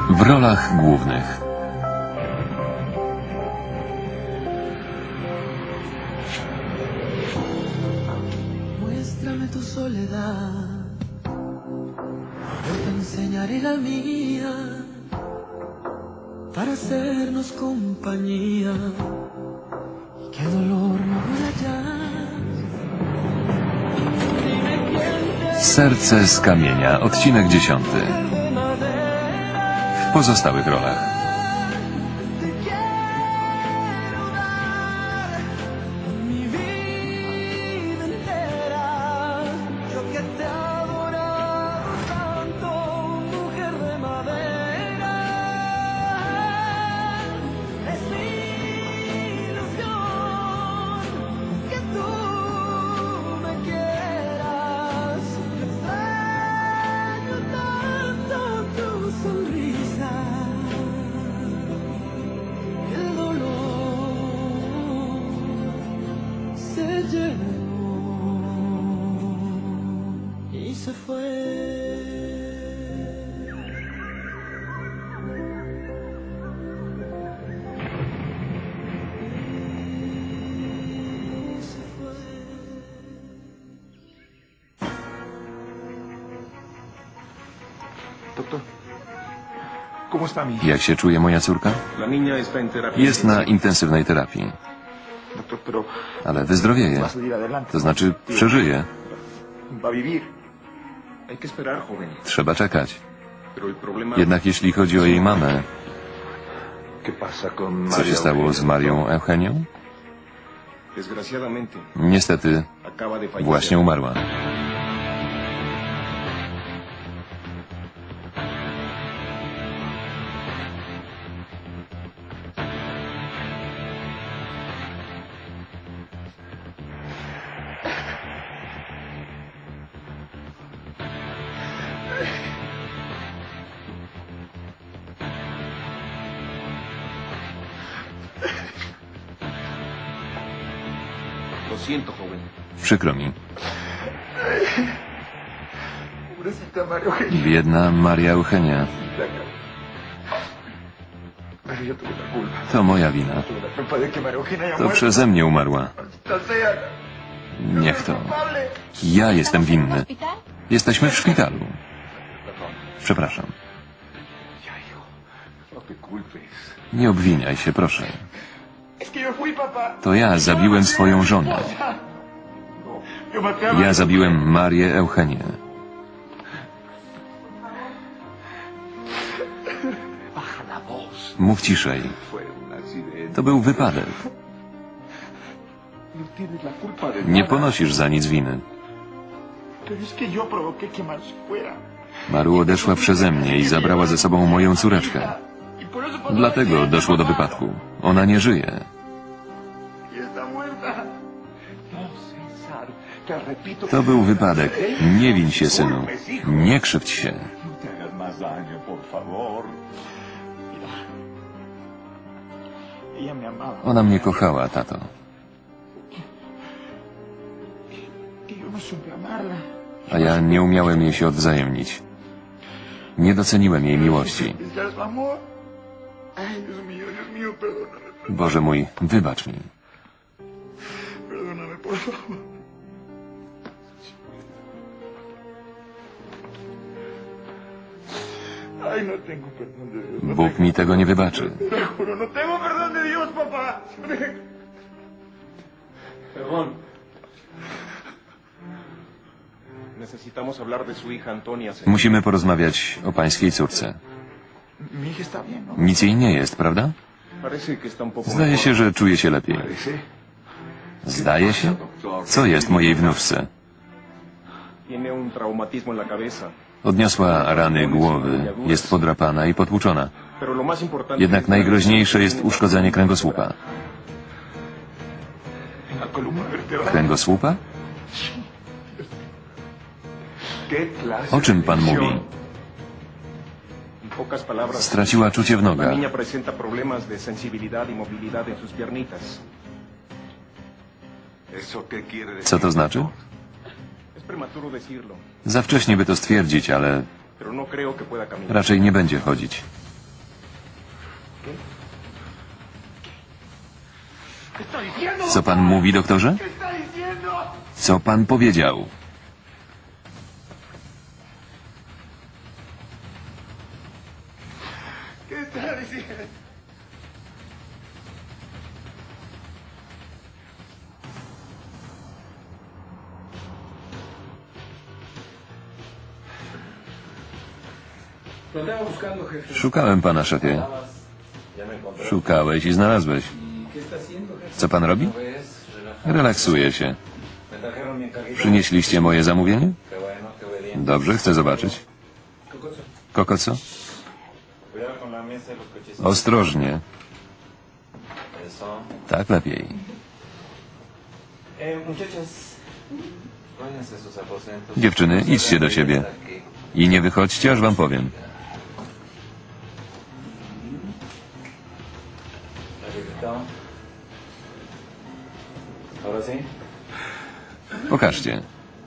W rolach głównych Muéstrame tu soledad, yo te enseñaré la mía, para hacernos compañía, y que dolor no vuelva ya. Serce z kamienia, odcinek 10. W pozostałych rolach y se fue. Doctor, ¿cómo está mi hija? jak się czuje moja córka? La niña está en terapia. Jest na intensywnej terapii, Doctor, pero ale wyzdrowieje. va a salir adelante. To znaczy przeżyje. Va a vivir. Hay que esperar, joven. Trzeba czekać. Pero el problema... Jednak jeśli chodzi o jej mamę, ¿Qué pasa con co się stało z Marią Eugenią? Desgraciadamente, Niestety acaba de fallecer. właśnie umarła. Lo siento, joven. Przykro mi. Pobrecita María Eugenia. Biedna Maria Eugenia. Pero yo tuve la culpa. To moja wina. Tuve la culpa de que María Eugenia haya To muerto. przeze mnie umarła. Maldita sea. Niech to. Culpable. Ja jestem winny. Jesteśmy w szpitalu. Przepraszam. Ya, hijo. No te culpes. Nie obwiniaj się, proszę. Es que yo fui, papá. To ja zabiłem swoją żonę. No, yo maté a Ja María. zabiłem Marię Eugenię. Baja la voz. Mów ciszej. Fue un accidente. To był wypadek. No tienes la culpa de Nie nada. ponosisz za nic winy. Pero es que yo provoqué que Mar se fuera. Maru odeszła przeze mnie i zabrała ze sobą moją córeczkę. Y por eso pasó Dlatego el doszło do accidente, wypadku. Ona nie żyje. Y está muerta. No, César, te repito. To był wypadek. Nie win się, synu. Nie krzywdź się. No te hagas más daño, por favor. Mira. Ella me amaba. Ona mnie kochała, tato. Y yo no supe amarla. A ja nie umiałem jej się odwzajemnić. Nie doceniłem jej miłości. Despreciar su amor. Ay, Dios mío, perdóname. Boże mój, wybacz mi. Perdóname, por favor. Ay, no tengo perdón de Dios. No Bóg mi tego nie wybaczy. te juro, no tengo perdón de Dios, papá. Perdón. Necesitamos hablar de su hija Antonia, señor. Musimy porozmawiać o pańskiej córce. Mi hija está bien, ¿no? Nic jej nie jest, prawda? Parece que está un poco Zdaje mejor. się, że czuje się lepiej. Parece. Zdaje się? Co jest mojej wnuczce? Tiene un traumatismo en la cabeza. Odniosła rany głowy, jest podrapana i potłuczona. Pero lo más importante Jednak es najgroźniejsze jest uszkodzenie kręgosłupa. La columna vertebral. Kręgosłupa? ¿Qué clase O czym pan de mówi? lesión? En pocas palabras, Straciła czucie w la nogach. niña presenta problemas de sensibilidad y movilidad en sus piernitas. ¿Eso qué quiere decir? Co to znaczy? Es prematuro decirlo, Za wcześnie by to stwierdzić, ale pero no creo que pueda caminar. raczej nie będzie chodzić. Co pan mówi, doktorze? Co pan powiedział? ¿Qué está diciendo? Lo estaba buscando, jefe. Szukałem pana, szefie. Szukałeś i znalazłeś. ¿Qué está haciendo, jefe? Co pan robi? Relaksuję się. Przynieśliście moje zamówienie? Dobrze, chcę zobaczyć. Koko co? Ostrożnie. Tak lepiej. Dziewczyny, idźcie do siebie. I nie wychodźcie, aż wam powiem. Pokażcie.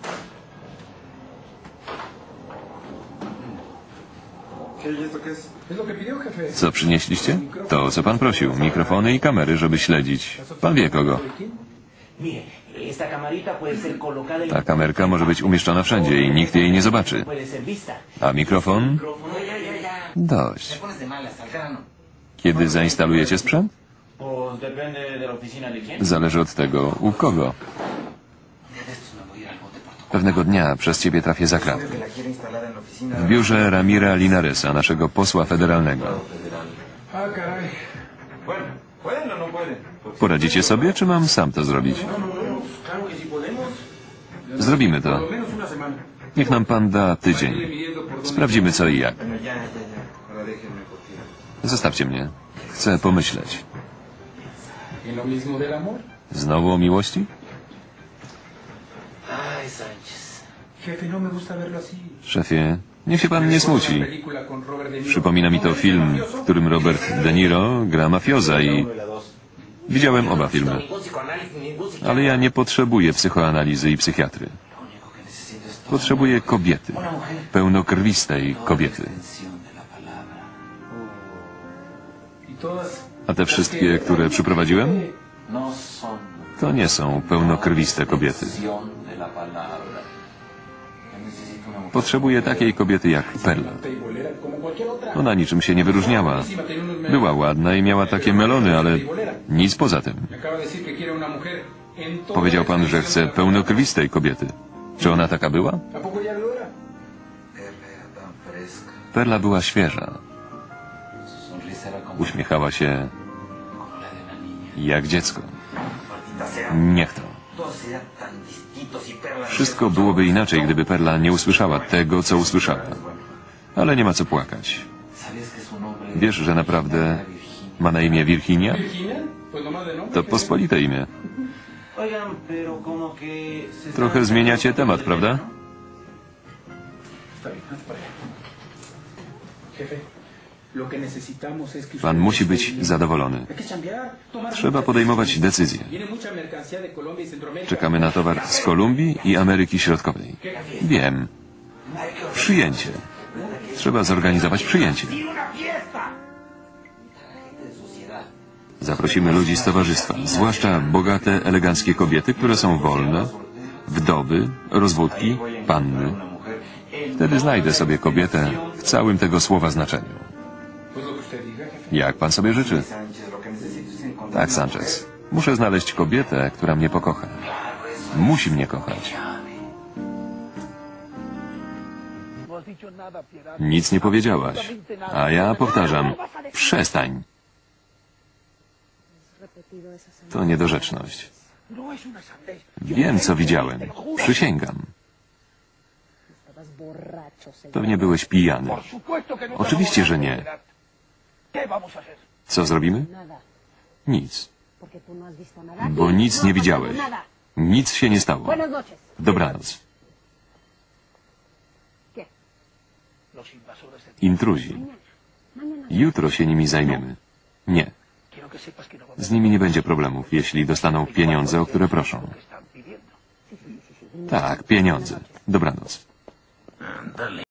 ¿Qué y esto qué es? Es lo que pidió, jefe. Co przynieśliście? To, co pan prosił. Mikrofony i kamery, żeby śledzić. Pan wie kogo. Mire, esta camarita puede ser colocada en... Ta kamerka może być umieszczona wszędzie i nikt jej nie zobaczy. Puede ser vista. A mikrofon? Dość. Kiedy zainstalujecie sprzęt? Pues depende de la oficina de quién. Zależy od tego, u kogo. Pewnego dnia przez ciebie trafię za kratkę. Que la quiere instalada en la oficina. W biurze Ramira Linaresa, naszego posła federalnego. Ah, caray. Bueno, ¿pueden o no pueden? Poradzicie sobie, czy mam sam to zrobić? Claro que sí podemos. Zrobimy to. Por lo menos una semana. Niech nam pan da tydzień. Midiendo por dónde. Sprawdzimy co i jak. Bueno, ya. Ahora déjenme porque... Zostawcie mnie. Chcę pomyśleć. ¿En lo mismo del amor? Znowu o miłości? Ay, Sánchez. Jefe, no me gusta verlo así. Szefie, niech się pan nie smuci. Przypomina mi to film, w którym Robert De Niro gra mafioza i widziałem oba filmy. Ningún psicoanálisis, ningún psiquiatra. Ale ja nie potrzebuję psychoanalizy i psychiatry. Potrzebuję kobiety. Pełnokrwistej kobiety. Y todas... A te wszystkie, które przyprowadziłem, No son to nie są pełnokrwiste kobiety. de la palabra. Yo necesito una mujer. Potrzebuję takiej kobiety jak Perla. Teibolera, como cualquier otra. Ona niczym się nie wyróżniała. Była ładna i miała takie melony, ale nic poza tym. Me acaba de decir que quiere una mujer en toda Powiedział la pan, że chce pełnokrwistej kobiety. Czy ona taka była? ¿A poco ya lo era? Perla era tan fresca. Perla była świeża. Su sonrisa era como Uśmiechała się la de una niña. jak dziecko. Maldita sea. Niech to. Todos serían tan distintos y Perla... Wszystko byłoby inaczej, gdyby Perla nie usłyszała tego, co usłyszała. Ale nie ma co płakać. ¿Sabías que su nombre Wiesz, że naprawdę ma na imię Virginia? ¿Virginia? Pues nomás de nombre. To pospolite imię. Oigan, pero como que se Trochę zmieniacie temat, prawda? Está bien, haz para allá. Jefe, lo que necesitamos es que... Pan musi być zadowolony. Hay que chambear, tomar... Trzeba podejmować decyzje. Viene mucha mercancía de Colombia y Centroamérica. Czekamy na towar z Kolumbii i Ameryki Środkowej. Wiem. Przyjęcie. Trzeba zorganizować przyjęcie. Zaprosimy ludzi z towarzystwa, zwłaszcza bogate, eleganckie kobiety, które są wolne, wdowy, rozwódki, panny. Wtedy znajdę sobie kobietę w całym tego słowa znaczeniu. Pues lo que usted diga, jefe. Jak pan sobie życzy? Sánchez, lo que necesito es encontrar... Tak, Sanchez. Muszę znaleźć kobietę, która mnie pokocha. Musi mnie kochać. Nic nie powiedziałaś. A ja powtarzam, przestań. To niedorzeczność. Wiem, co widziałem. Przysięgam. Pewnie byłeś pijany. Oczywiście, że nie. Co zrobimy? Nic. Bo nic nie widziałeś. Nic się nie stało. Dobranoc. Intruzi. Jutro się nimi zajmiemy. Nie. Z nimi nie będzie problemów, jeśli dostaną pieniądze, o które proszą. Tak, pieniądze. Dobranoc.